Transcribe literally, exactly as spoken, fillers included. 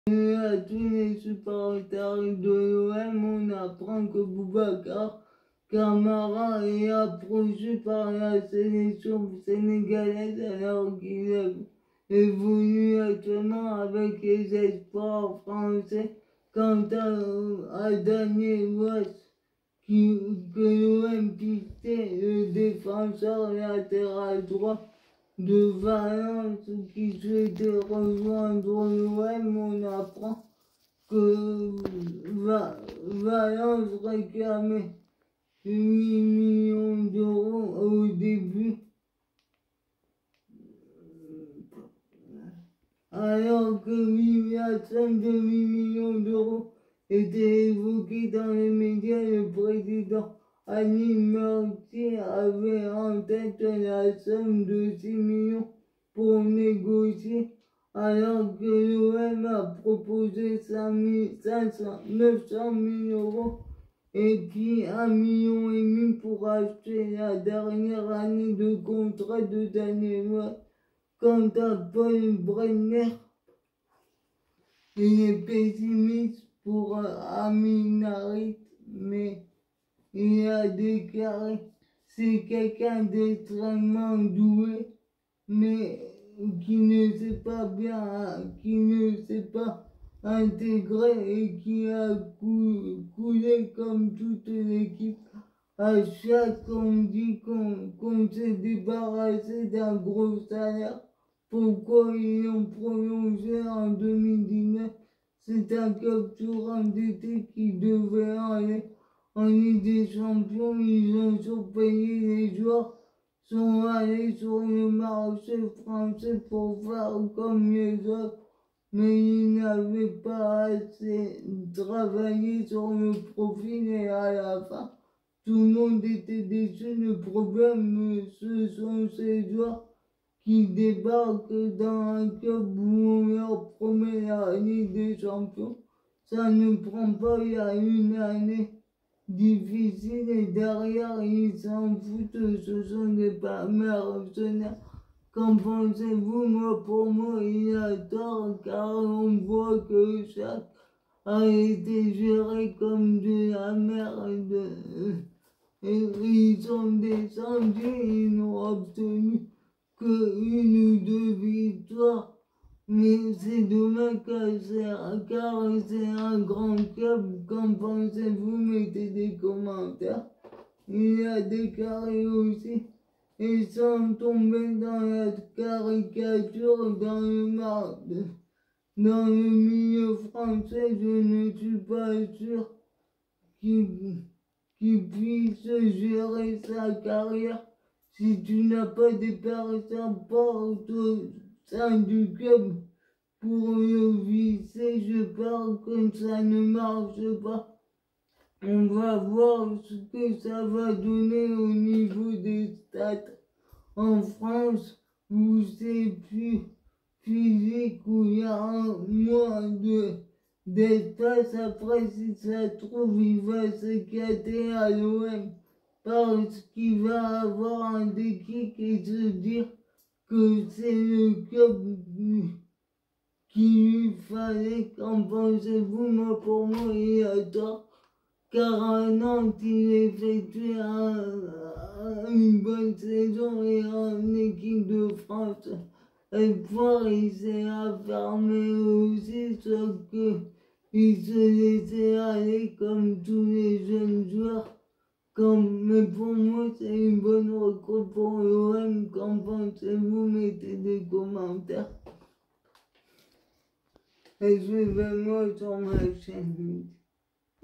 Et à tous les supporters de l'O M, on apprend que Boubacar Kamara est approché par la sélection sénégalaise alors qu'il évolue actuellement avec les espoirs français. Quant à, à Daniel West, qui, que l'O M pistait, le défenseur latéral droit de Valence qui souhaitait rejoindre l'O M, on apprend que Va Valence réclamait huit millions d'euros au début, alors que la somme de huit millions d'euros était évoquée dans les médias. Le président Annie Murty avait en tête la somme de six millions pour négocier, alors que l'O M a proposé neuf cent mille euros et puis un million et demi pour acheter la dernière année de contrat de Daniel West. Quant à Paul Brenner, il est pessimiste pour Amin Harit, mais il a déclaré c'est quelqu'un d'extrêmement doué, mais qui ne sait pas bien, qui ne sait pas intégrer et qui a coulé comme toute l'équipe. À chaque on dit qu'on qu'on s'est débarrassé d'un gros salaire. Pourquoi ils l'ont prolongé en deux mille dix-neuf? C'est un club surendetté qui devait aller en Ligue des Champions. Ils ont surpayé les joueurs, sont allés sur le marché français pour faire comme les autres, mais ils n'avaient pas assez travaillé sur le profil et à la fin, tout le monde était déçu. Le problème, ce sont ces joueurs qui débarquent dans un club où on leur promet la Ligue des Champions. Ça ne prend pas, il y a une année difficile et derrière ils s'en foutent, ce sont des mercenaires. Qu'en pensez-vous? Moi, pour moi, il a tort car on voit que chaque a été géré comme de la merde. Et ils sont descendus, ils n'ont obtenu qu'une ou deux victoires. Mais c'est dommage car c'est un grand club. Qu'en pensez-vous? Mettez des commentaires. Il a déclaré aussi, et sans tomber dans la caricature, dans le marde, dans le milieu français, je ne suis pas sûr qu'il qu'il puisse gérer sa carrière si tu n'as pas des personnes fortes au sein du club pour le visser. Je pense que ça ne marche pas. On va voir ce que ça va donner au niveau des stats en France, où c'est plus physique, où il y a moins de d'espace. Après, si ça se trouve, il va s'éclater à l'O M parce qu'il va avoir un déclic et se dire que c'est le club qu'il lui fallait. Qu'en pensez-vous? Moi, pour moi, il a tort. Car à Nantes, il effectue un, une bonne saison et en équipe de France. Et puis, il s'est affirmé aussi, sauf qu'il se laissait aller comme tous les jeunes joueurs. Comme, mais pour moi, c'est une bonne recrue pour l'O M. Qu'en pensez-vous? Mettez des commentaires. Et suivez-moi sur ma chaîne.